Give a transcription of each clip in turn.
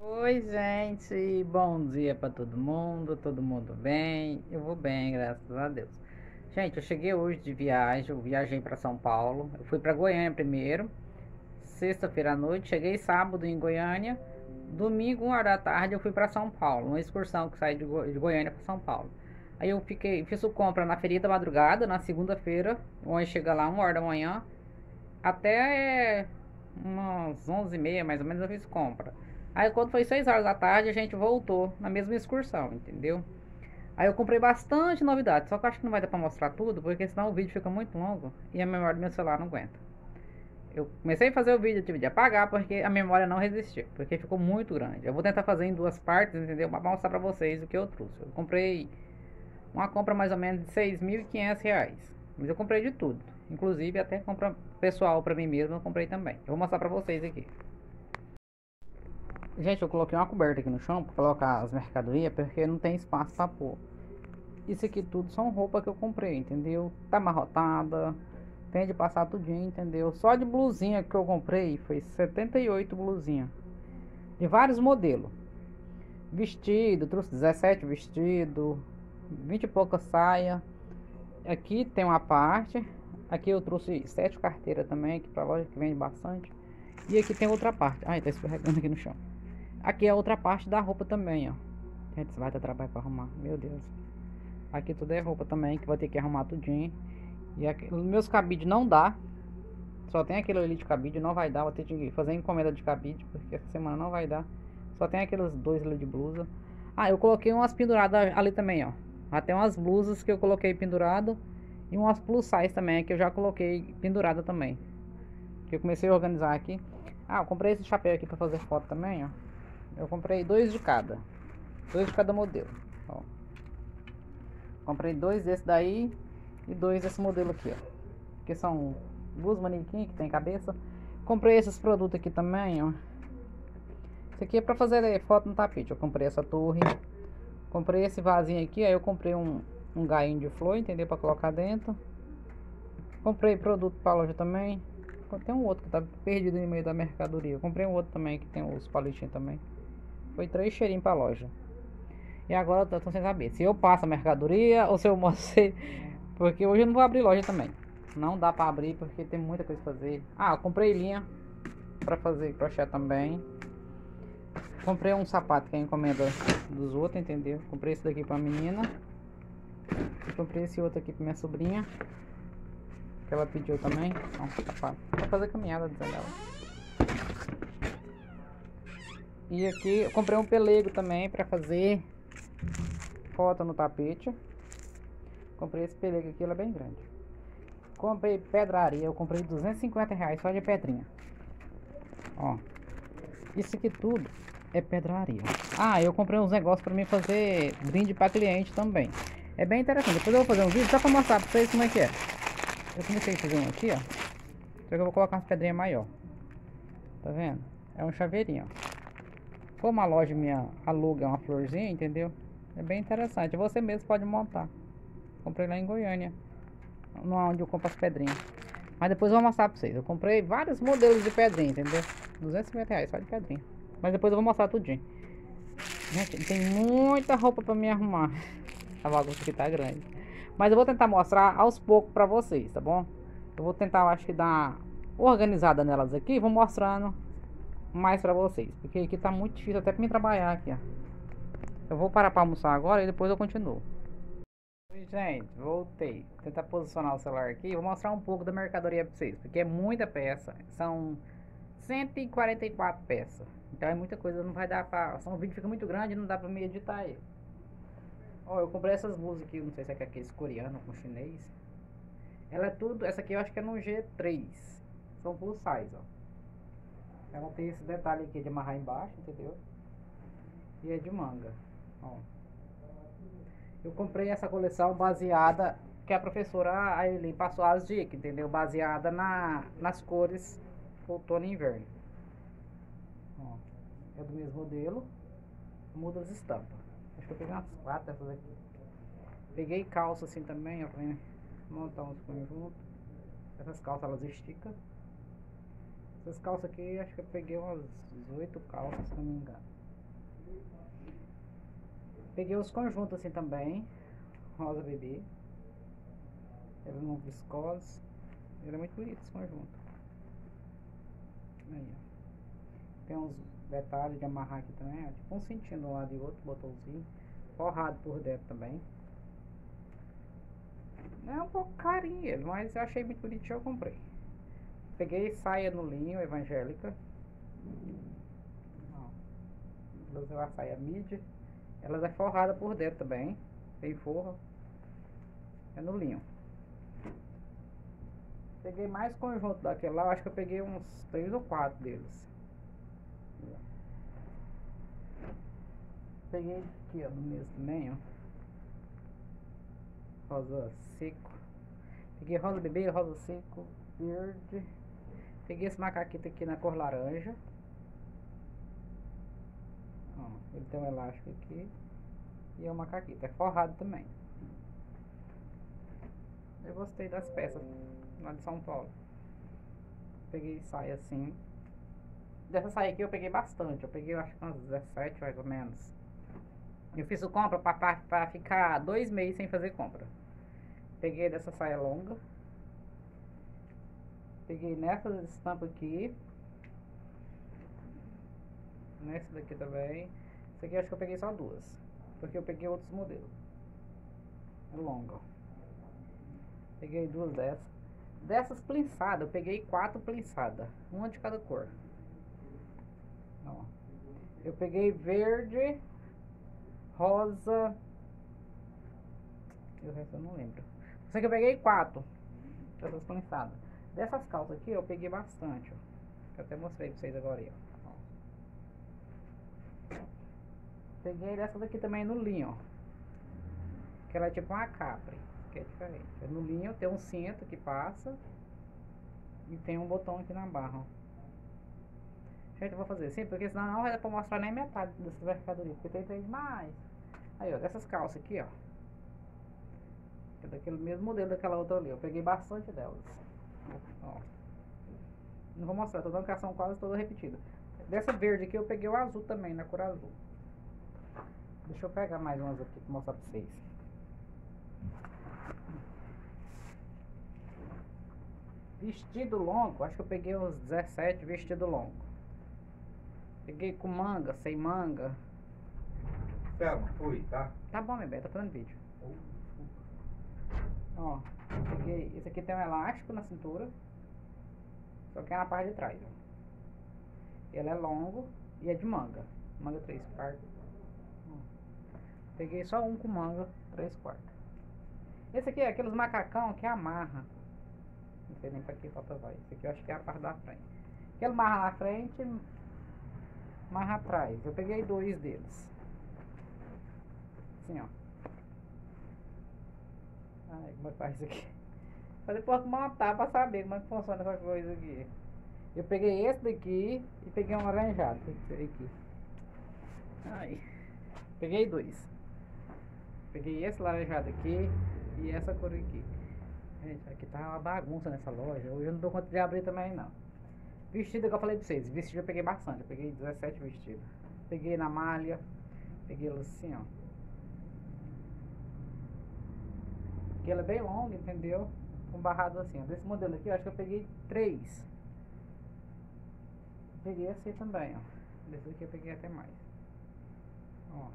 Oi, gente, bom dia pra todo mundo bem? Eu vou bem, graças a Deus. Gente, eu cheguei hoje de viagem, eu viajei pra São Paulo. Eu fui pra Goiânia primeiro, sexta-feira à noite, cheguei sábado em Goiânia. Domingo, 1 hora da tarde, eu fui pra São Paulo, uma excursão que sai de Goiânia pra São Paulo. Aí eu fiz o compra na Feria da Madrugada, na segunda-feira, onde chega lá 1 hora da manhã, até umas 11h30, mais ou menos, eu fiz compra. Aí quando foi 6 horas da tarde, a gente voltou na mesma excursão, entendeu? Aí eu comprei bastante novidade, só que eu acho que não vai dar pra mostrar tudo, porque senão o vídeo fica muito longo e a memória do meu celular não aguenta. Eu comecei a fazer o vídeo, eu tive de apagar porque a memória não resistiu, porque ficou muito grande. Eu vou tentar fazer em duas partes, entendeu? Pra mostrar pra vocês o que eu trouxe. Eu comprei uma compra mais ou menos de R$ 6.500. Mas eu comprei de tudo. Inclusive até compra pessoal pra mim mesmo eu comprei também. Eu vou mostrar pra vocês aqui. Gente, eu coloquei uma coberta aqui no chão pra colocar as mercadorias, porque não tem espaço pra pôr. Isso aqui tudo são roupas que eu comprei, entendeu? Tá amarrotada, tem de passar tudinho, entendeu? Só de blusinha que eu comprei foi 78 blusinhas. De vários modelos. Vestido, trouxe 17 vestido, 20 e pouca saia. Aqui tem uma parte. Aqui eu trouxe 7 carteiras também, aqui pra loja que vende bastante. E aqui tem outra parte. Ai, tá escorregando aqui no chão. Aqui é a outra parte da roupa também, ó. Gente, vai dar trabalho pra arrumar, meu Deus. Aqui tudo é roupa também, que vai ter que arrumar tudinho. E aqui, os meus cabides não dá. Só tem aquele ali de cabide, não vai dar. Vou ter que fazer encomenda de cabide, porque essa semana não vai dar. Só tem aqueles dois ali de blusa. Ah, eu coloquei umas penduradas ali também, ó. Até umas blusas que eu coloquei pendurado. E umas plus size também, que eu já coloquei pendurada também. Que eu comecei a organizar aqui. Ah, eu comprei esse chapéu aqui pra fazer foto também, ó. Eu comprei dois de cada. Dois de cada modelo, ó. Comprei dois desse daí e dois desse modelo aqui, ó. Que são duas manequins que tem cabeça. Comprei esses produtos aqui também, ó. Esse aqui é pra fazer foto no tapete. Eu comprei essa torre. Comprei esse vasinho aqui, aí eu comprei um gainho de flor, entendeu? Pra colocar dentro. Comprei produto pra loja também. Tem um outro que tá perdido no meio da mercadoria. Eu comprei um outro também que tem os palitinhos também. Foi 3 cheirinhos pra loja. E agora eu tô sem saber se eu passo a mercadoria ou se eu mostro. Porque hoje eu não vou abrir loja também. Não dá pra abrir porque tem muita coisa pra fazer. Ah, eu comprei linha pra fazer crochê também. Comprei um sapato que é encomenda dos outros, entendeu? Comprei esse daqui pra menina. E comprei esse outro aqui pra minha sobrinha, que ela pediu também. Um sapato pra fazer caminhada, dizendo ela. E aqui eu comprei um pelego também pra fazer foto no tapete. Comprei esse pelego aqui, ele é bem grande. Comprei pedraria, eu comprei R$ 250 só de pedrinha. Ó, isso aqui tudo é pedraria. Ah, eu comprei uns negócios pra mim fazer brinde pra cliente também. É bem interessante. Depois eu vou fazer um vídeo só pra mostrar pra vocês como é que é. Eu comecei a fazer um aqui, ó. Só que eu vou colocar umas pedrinhas maior. Tá vendo? É um chaveirinho, ó. Como a loja minha aluga uma florzinha, entendeu? É bem interessante. Você mesmo pode montar. Comprei lá em Goiânia, onde eu compro as pedrinhas. Mas depois eu vou mostrar pra vocês. Eu comprei vários modelos de pedrinha, entendeu? R$ 250 só de pedrinha. Mas depois eu vou mostrar tudinho. Gente, tem muita roupa pra me arrumar. A bagunça aqui tá grande. Mas eu vou tentar mostrar aos poucos pra vocês, tá bom? Eu vou tentar, acho que dar uma organizada nelas aqui. Vou mostrando mais pra vocês. Porque aqui tá muito difícil até pra mim trabalhar aqui, ó. Eu vou parar pra almoçar agora e depois eu continuo. Oi, gente, voltei. Vou tentar posicionar o celular aqui. Eu vou mostrar um pouco da mercadoria pra vocês. Porque é muita peça. São 144 peças. Então é muita coisa, não vai dar pra. O vídeo fica muito grande, não dá pra me editar ele. Ó, eu comprei essas blusas aqui, não sei se é aqueles coreano com chinês. Ela é tudo, essa aqui eu acho que é no G3. São plus size, ó. Ela tem esse detalhe aqui de amarrar embaixo, entendeu? E é de manga, ó. Eu comprei essa coleção baseada, que a professora Aileen passou as dicas, entendeu? Baseada nas cores outono e inverno. Ó, é do mesmo modelo, muda as estampas. Acho que eu peguei umas 4 dessas aqui. Peguei calça assim também, ó, pra montar uns conjuntos. Essas calças elas esticam. Essas calças aqui, acho que eu peguei umas 8 calças, se não me engano. Peguei os conjuntos assim também. Rosa bebê. Ele não viscose. Ele é muito bonito esse conjunto. Aí, ó. Tem uns detalhes de amarrar aqui também, ó. Tipo um cintinho de um lado e outro, botãozinho. Forrado por dentro também. É um pouco carinho ele, mas eu achei muito bonitinho, eu comprei. Peguei saia no linho, evangélica. Ó. Usei uma saia midi. Ela é forrada por dentro também. Tem forro. É no linho. Peguei mais conjunto daquele lá. Acho que eu peguei uns 3 ou 4 deles. Peguei aqui, ó, no mesmo também, ó. Rosa seco. Peguei rosa bebê, rosa seco, verde. Peguei esse macaquito aqui na cor laranja. Ó, ele tem um elástico aqui. E é um macaquito. É forrado também. Eu gostei das peças lá de São Paulo. Peguei saia assim. Dessa saia aqui eu peguei bastante. Eu peguei, eu acho que umas 17 mais ou menos. Eu fiz o compra pra ficar 2 meses sem fazer compra. Peguei dessa saia longa. Peguei nessa estampa aqui. Nessa daqui também. Essa aqui eu acho que eu peguei só 2. Porque eu peguei outros modelos. É longa. Peguei 2 dessas. Dessas plinçadas, eu peguei 4 plinçadas. Uma de cada cor. Ó. Eu peguei verde, rosa. E o resto eu não lembro. Só que eu peguei 4 dessas plinçadas. Dessas calças aqui eu peguei bastante, ó. Eu até mostrei pra vocês agora aí, ó. Peguei dessa daqui também no linho, ó. Que ela é tipo uma capri, que é diferente. No linho tem um cinto que passa. E tem um botão aqui na barra, ó. Gente, eu vou fazer assim, porque senão não vai dar pra mostrar nem metade dessa mercadoria, porque tem demais. Aí, ó, dessas calças aqui, ó. É daquele mesmo modelo daquela outra ali. Eu peguei bastante delas. Ó. Não vou mostrar, tô dando que elas são quase todas repetidas. Dessa verde aqui eu peguei o azul também, na cor azul. Deixa eu pegar mais umas aqui pra mostrar pra vocês. Vestido longo, acho que eu peguei uns 17 vestido longo. Peguei com manga, sem manga. Thelma, fui, tá? Tá bom, meu bem, tá fazendo vídeo. Ó, peguei. Esse aqui tem um elástico na cintura. Só que é na parte de trás, ó. Ele é longo e é de manga. Manga 3/4. Peguei só um com manga 3/4. Esse aqui é aqueles macacão que amarra. Não sei nem pra que falta vai. Esse aqui eu acho que é a parte da frente. Aquele amarra na frente, amarra atrás. Eu peguei 2 deles. Assim, ó. Ai, como é que faz isso aqui? Mas depois montar pra saber como é que funciona essa coisa aqui. Eu peguei esse daqui e peguei um laranjado. Esse aqui. Ai. Peguei 2. Peguei esse laranjado aqui e essa cor aqui. Gente, aqui tá uma bagunça nessa loja. Hoje eu não dou conta de abrir também não. Vestido que eu falei pra vocês. Vestido eu peguei bastante. Eu peguei 17 vestidos. Peguei na malha. Peguei ele assim, ó. Porque ela é bem longa, entendeu? Com barrado assim, ó. Desse modelo aqui, eu acho que eu peguei 3. Peguei assim também, ó. Desse aqui eu peguei até mais. Ó.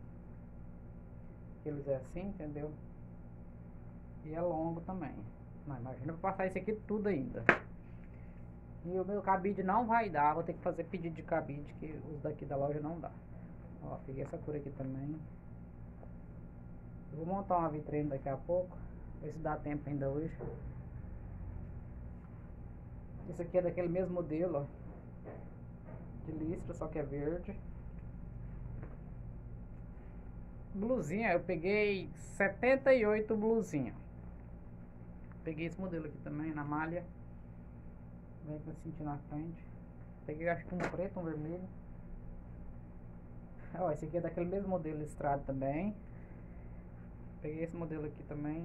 Eles é assim, entendeu? E é longo também. Não, imagina pra passar isso aqui tudo ainda. E o meu cabide não vai dar. Vou ter que fazer pedido de cabide, que os daqui da loja não dá. Ó, peguei essa cor aqui também. Eu vou montar uma vitrine daqui a pouco. Ver se dá tempo ainda hoje. Esse aqui é daquele mesmo modelo, ó. De listra, só que é verde. Blusinha, eu peguei 78 blusinha. Peguei esse modelo aqui também, na malha. Vem pra sentir na frente. Peguei acho que um preto, um vermelho. Ó, esse aqui é daquele mesmo modelo listrado também. Peguei esse modelo aqui também.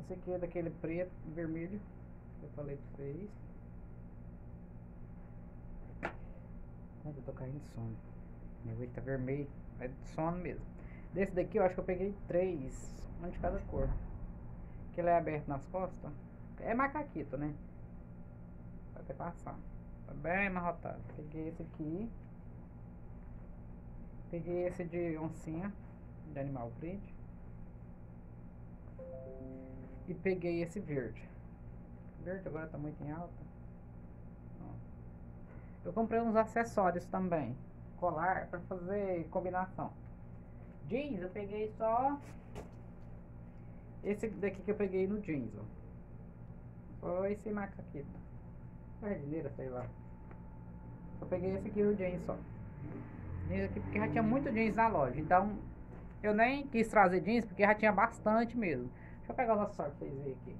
Esse aqui é daquele preto, vermelho, que eu falei pra vocês. Ai, eu tô caindo de sono. Meu olho tá vermelho, é de sono mesmo. Desse daqui eu acho que eu peguei 3, um de cada cor. Que ele é aberto nas costas. É macaquito, né? Vai até passar. Tá bem amarrotado. Peguei esse aqui. Peguei esse de oncinha, de animal print. E peguei esse verde. O verde agora tá muito em alta. Ó. Eu comprei uns acessórios também. Colar pra fazer combinação. Jeans eu peguei só esse daqui que eu peguei no jeans, ó. Só esse macaquito. Jardineira, sei lá. Eu peguei esse aqui no jeans só. Jeans aqui porque já tinha muito jeans na loja. Então eu nem quis trazer jeans porque já tinha bastante mesmo. Deixa eu pegar os acessórios pra vocês verem aqui.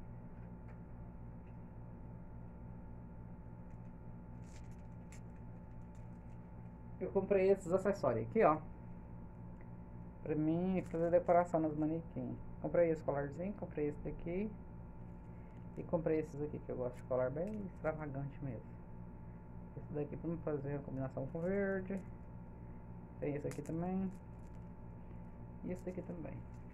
Eu comprei esses acessórios aqui, ó. Pra mim fazer decoração nos manequins. Comprei esse colarzinho, comprei esse daqui. E comprei esses aqui que eu gosto de colar bem extravagante mesmo. Esse daqui pra me fazer uma combinação com verde. Tem esse aqui também. E esse daqui também.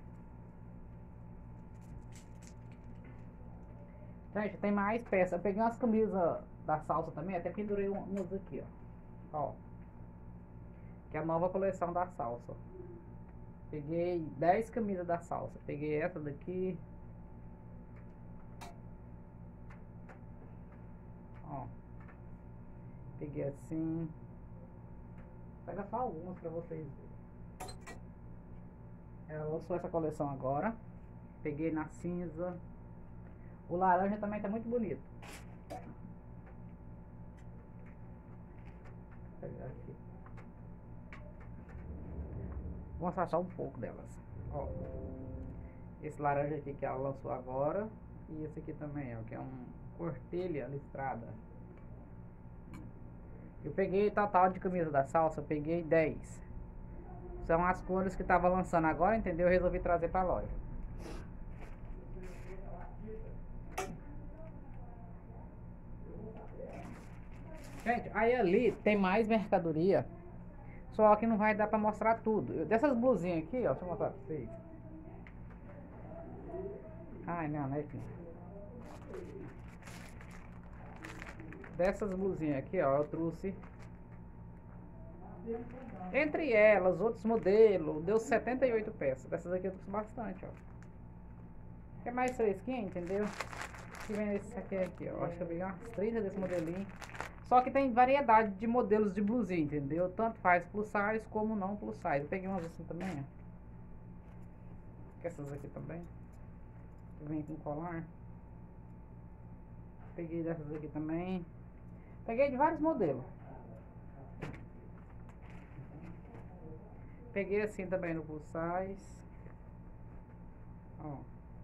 Gente, tem mais peças. Eu peguei umas camisas da salsa também. Até pendurei umas aqui, ó. Que é a nova coleção da salsa. Peguei 10 camisas da salsa. Peguei essa daqui. Ó. Peguei assim. Pega só algumas pra vocês verem. Ela lançou essa coleção agora. Peguei na cinza. O laranja também tá muito bonito. Vou pegar aqui. Vou mostrar só um pouco delas. Ó. Esse laranja aqui que ela lançou agora. E esse aqui também, ó. Que é um cortelha listrada. Eu peguei total de camisa da salsa. Eu peguei 10. São as cores que tava lançando agora, entendeu? Eu resolvi trazer pra loja. Gente, aí ali tem mais mercadoria. Só que não vai dar pra mostrar tudo. Dessas blusinhas aqui, ó. Deixa eu mostrar pra vocês. Ai, não, não é aqui. Dessas blusinhas aqui, ó. Eu trouxe. Entre elas, outros modelos. Deu 78 peças. Dessas aqui eu trouxe bastante, ó. Que é mais fresquinha, entendeu? Que vem esse aqui, ó. Acho que eu peguei umas 30 desse modelinho. Só que tem variedade de modelos de blusinha, entendeu? Tanto faz plus size como não plus size. Eu peguei umas assim também, ó. Essas aqui também. Que vem com colar. Peguei dessas aqui também. Peguei de vários modelos. Peguei assim também no plus size. Ó.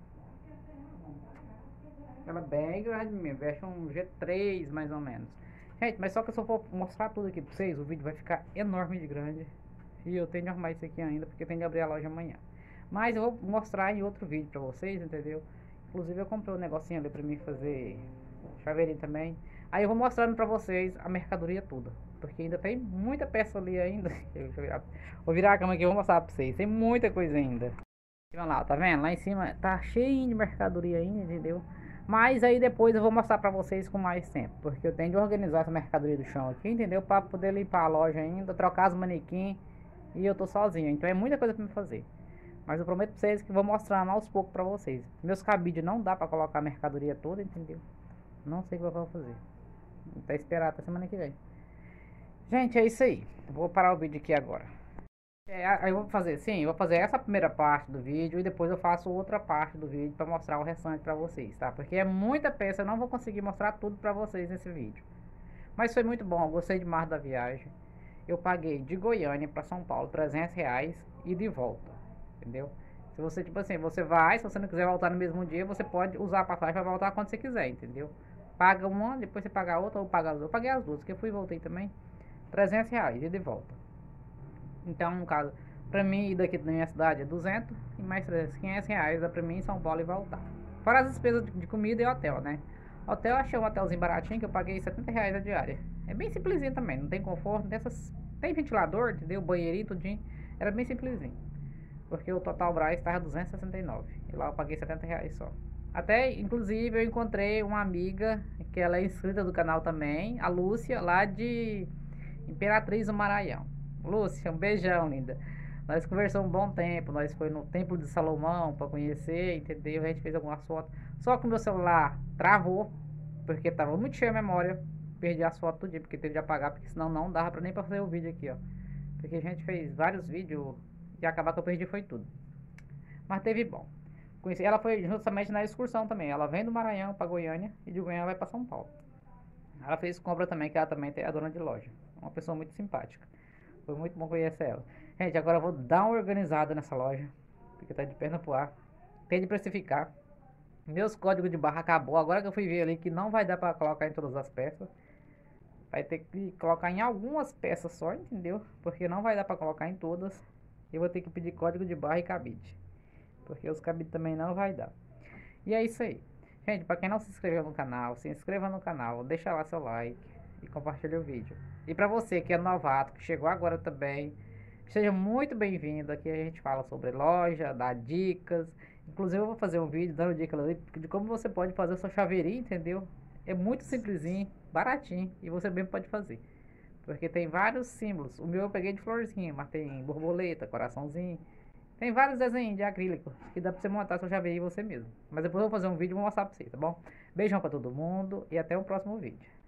Ela é bem grande mesmo. Veste um G3 mais ou menos. Gente, mas só que se eu for mostrar tudo aqui pra vocês, o vídeo vai ficar enorme de grande. E eu tenho de arrumar isso aqui ainda, porque tem de abrir a loja amanhã. Mas eu vou mostrar em outro vídeo pra vocês, entendeu? Inclusive eu comprei um negocinho ali pra mim fazer chaveirinho também. Aí eu vou mostrando pra vocês a mercadoria toda. Porque ainda tem muita peça ali ainda. Vou virar a cama aqui e vou mostrar pra vocês. Tem muita coisa ainda. Vamos lá, tá vendo? Lá em cima tá cheio de mercadoria ainda, entendeu? Mas aí depois eu vou mostrar pra vocês com mais tempo. Porque eu tenho de organizar essa mercadoria do chão aqui, entendeu? Pra poder limpar a loja ainda, trocar os manequins. E eu tô sozinho, então é muita coisa pra me fazer. Mas eu prometo pra vocês que vou mostrando aos poucos pra vocês. Meus cabides não dá pra colocar a mercadoria toda, entendeu? Não sei o que eu vou fazer. Vou até esperar até semana que vem. Gente, é isso aí. Vou parar o vídeo aqui agora. Aí eu vou fazer assim, vou fazer essa primeira parte do vídeo e depois eu faço outra parte do vídeo pra mostrar o restante pra vocês, tá? Porque é muita peça, eu não vou conseguir mostrar tudo pra vocês nesse vídeo. Mas foi muito bom, eu gostei demais da viagem. Eu paguei de Goiânia pra São Paulo R$300 e de volta, entendeu? Se você, tipo assim, você vai, se você não quiser voltar no mesmo dia, você pode usar a passagem pra voltar quando você quiser, entendeu? Paga uma, depois você paga a outra ou paga as duas. Eu paguei as duas, porque eu fui e voltei também. R$300 e de volta. Então, no caso, pra mim ir daqui da minha cidade é 200 e mais R$500 dá pra mim em São Paulo e voltar. Fora as despesas de comida e hotel, né? Hotel, eu achei um hotelzinho baratinho que eu paguei R$ 70 a diária. É bem simplesinho também, não tem conforto, tem ventilador, entendeu? Banheirinho, tudinho. Era bem simplesinho. Porque o Total Brás estava 269. E lá eu paguei R$ 70 só. Até, inclusive, eu encontrei uma amiga, que ela é inscrita do canal também, a Lúcia, lá de Imperatriz do Maranhão. Lúcia, um beijão, linda. Nós conversamos um bom tempo, nós foi no Templo de Salomão para conhecer, entendeu? A gente fez algumas fotos. Só que o meu celular travou, porque tava muito cheia a memória. Perdi as fotos tudinho, porque teve de apagar, porque senão não dava pra nem pra fazer o vídeo aqui, ó. Porque a gente fez vários vídeos e acabar que eu perdi foi tudo. Mas teve bom. Conheci, ela foi justamente na excursão também. Ela vem do Maranhão para Goiânia e de Goiânia vai para São Paulo. Ela fez compra também, que ela também é a dona de loja. Uma pessoa muito simpática. Foi muito bom conhecer ela. Gente, agora eu vou dar uma organizada nessa loja, porque tá de perna pro ar. Tem de precificar. Meus códigos de barra acabou. Agora que eu fui ver ali que não vai dar para colocar em todas as peças. Vai ter que colocar em algumas peças só, entendeu? Porque não vai dar para colocar em todas. Eu vou ter que pedir código de barra e cabide. Porque os cabides também não vai dar. E é isso aí. Gente, para quem não se inscreveu no canal, se inscreva no canal, deixa lá seu like e compartilha o vídeo. E para você que é novato, que chegou agora também, seja muito bem-vindo. Aqui a gente fala sobre loja, dá dicas. Inclusive eu vou fazer um vídeo dando dicas de como você pode fazer o seu chaveirinho, entendeu? É muito simplesinho, baratinho e você mesmo pode fazer. Porque tem vários símbolos. O meu eu peguei de florzinha, mas tem borboleta, coraçãozinho. Tem vários desenhos de acrílico que dá pra você montar seu chaveirinho você mesmo. Mas depois eu vou fazer um vídeo e vou mostrar pra você, tá bom? Beijão pra todo mundo e até o próximo vídeo.